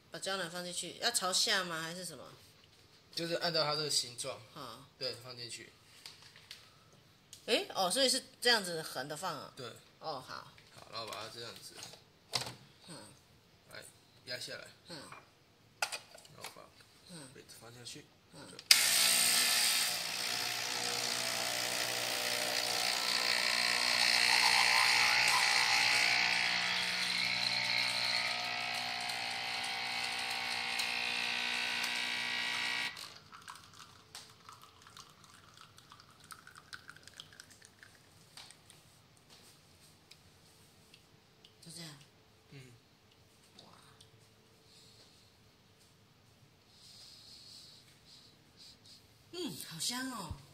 把胶囊放进去，要朝下吗？还是什么？ 就是按照它这个形状， 好， 对，放进去。 所以是这样子横的放啊。 对。 哦，好。 好，然后把它这样子，来压下来。然后把杯子放下去。 就这样。哇。好香哦。